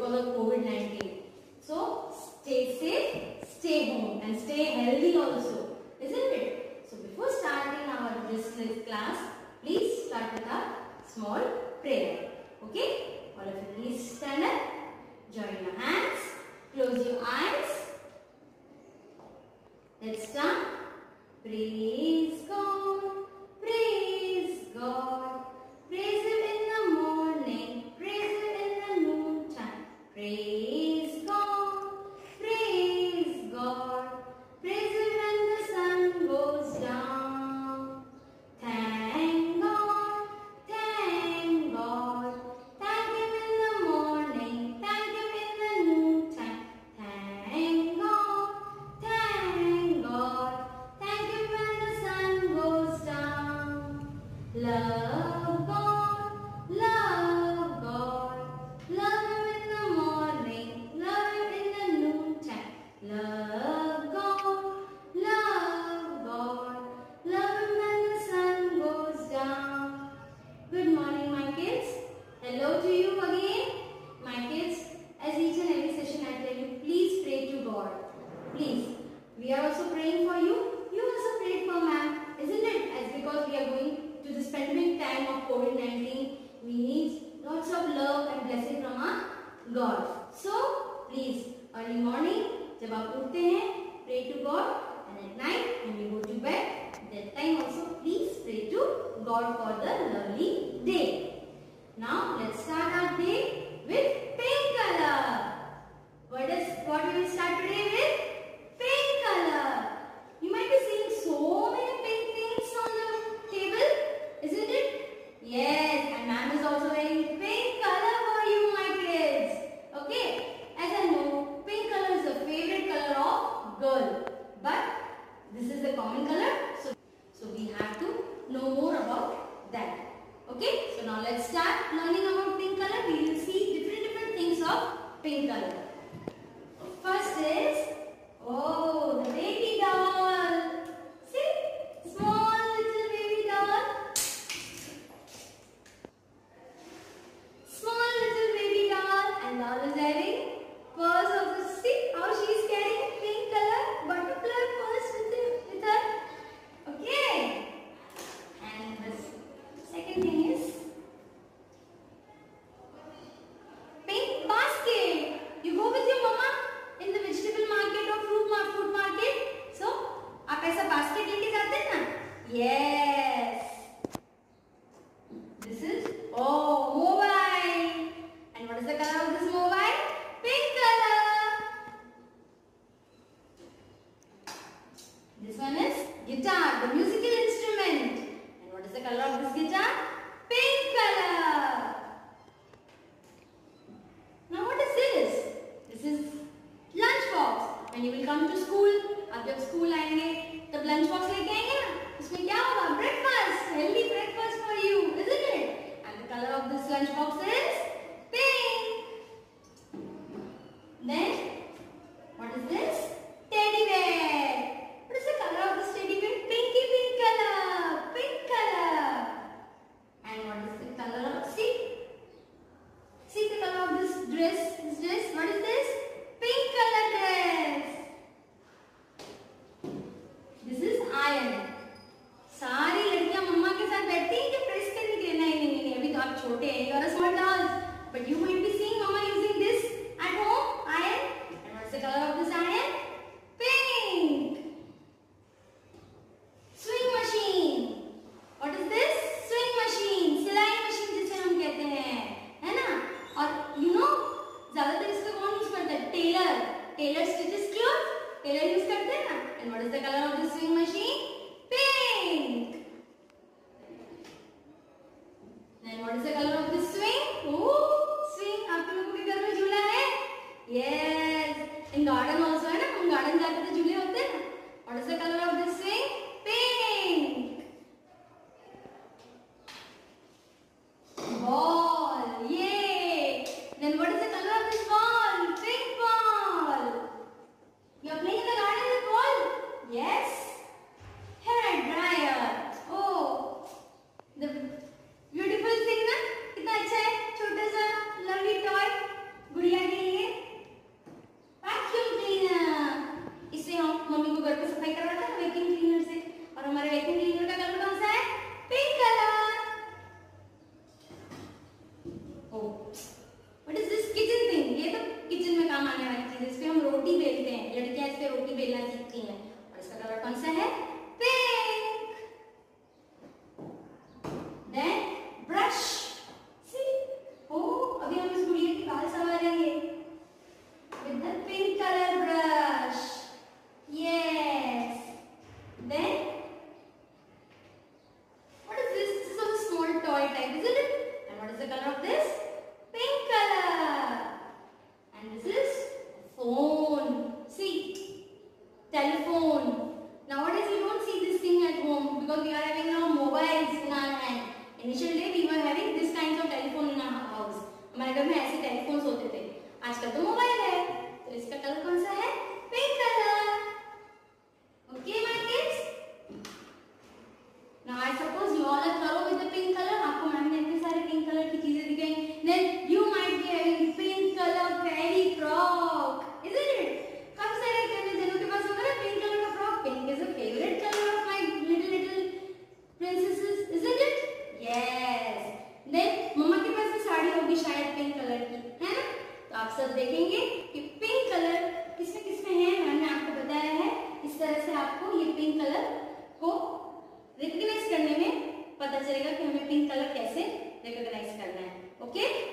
because of COVID-19. So stay safe, stay home, and stay healthy also, isn't it? So before starting our this class, please start with a small prayer. Okay? All of you please stand up, join your hands, close your eyes. Let's start. Praise God, praise God. Praise Him in the morning, praise Him in the noontime. Praise God, praise God. Praise Him when the sun goes down. Thank God, thank God. Thank Him in the morning, thank Him in the noontime. Thank God, thank God. Thank Him when the sun goes down. Love God, love God. Love Him in the morning, love Him in the noontime. Love God, love God. Love Him when the sun goes down. Good morning, my kids. Hello to you again. My kids, as each and every session I tell you, please pray to God. Please. We are also praying for you. You also pray for ma'am, isn't it? As because we are going to this pandemic time of COVID-19, we need lots of love and blessing from our God. So, please, early morning, जब आप उठते हैं, pray to God, and at night when you go to bed, that time also please pray to God for the lovely day. Now, let's start our day with pink color. What we will start today with? Pink color. You might be seeing so many pink things on the table, isn't it? Yes, and ma'am is also wearing pink color for you, my kids. Okay, as I know, pink color is the favorite color of girl, but this is the common color, so we have to know more about that. Okay, so now let's start learning about pink color. We will see different things of pink color. First is, oh, the baby doll. See, small little baby doll. Small little baby doll, and doll is having purse also. See how she is carrying pink color butterfly purse with her. Okay. And the second thing is pink basket. You go with your mama in the vegetable market or fruit market. So, आप ऐसा basket लेके जाते हैं ना? Yes. This is mobile. And what is the color of this mobile? Pink color. This one is guitar, the musical instrument. And what is the color of this guitar? Pink color. Now what is this? This is lunch box. When you will come to school, आप जब school आएंगे तब lunch box लेके आएंगे ना? उसमें क्या होगा? Breakfast, healthy breakfast for you, isn't it? And the color of this lunch box is pink. Then what is this? Teddy bear. What is the color of this teddy bear? Pinky pink color. Pink color. And what is the color of? See the color of this dress. This dress. What is this? Pink color dress. This is iron. सारी लड़कियां मम्मा के साथ बैठती हैं कि press करने के लिए? नहीं, अभी तो आप छोटे हैं. You are a small dolls, but you might be seeing mama using this at home. Iron. And what's the color of this iron? Pink. Swing machine. What is this? Swing machine. सिलाई machine जिसे हम कहते हैं, है ना? और you know, ज्यादातर इसका कौन यूज करता है? Tailor. Tailor stitches cloth. Tailor use करते हैं ना? And what is the color of this swing machine? Pink. Then what is the color of this swing? Swing. आप लोगों के घर में झूला है? Yes. In garden also है ना? हम garden जाते तो झूले होते हैं ना? What is the color of this swing? Pink. Ball. Yay. Then what is the color of this ball? Pink ball. You are playing in the garden with ball? Yes. Hair dryer. Oh, the beautiful thing ना? कितना अच्छा है? छोटा सा lovely toy गुड़िया के what is this kitchen thing? ये तो किचन में काम आने वाली चीज है। इस पे हम रोटी बेलते हैं, लड़कियां इस पे रोटी बेलना सीखती हैं। और इसका कलर कौन सा है? Pink. Then brush. See, oh अभी हम इस गुड़िया के बाल संवारेंगे with the pink colour brush. Yes. Then what is this? This is a small toy type, isn't it? And what is the color of this? Pink color. And this is phone. See, telephone. Nowadays we don't see this thing at home because we are having now mobiles in our hand. Initially we were having this kinds of telephone in our house. हमारे घर में ऐसे telephones होते थे। आजकल तो mobile है। तो इसका कलर कौन सा है? Pink colour. Okay, my kids? Now I suppose you all are thorough with the pink color. आपको मैम ने इतने सारे पिंक कलर की चीजें दिखाई। Then you might be having pink color fairy frock, isn't it? काफी सारे जनों के पास होगा ना पिंक कलर का frock. Pink is a favorite color of my little princesses, isn't it? Yes. Then मम्मा के पास भी साड़ी होगी शायद पिंक कलर की, है ना? तो आप सब देखेंगे कि पिंक कलर किसमें किसमें है। मैम ने आपको बताया है। इस तरह से आपको ये पिंक कलर को रिकॉग्नाइज करने में पता चलेगा कि हमें पिंक कलर कैसे रिकॉग्नाइज करना है। ओके।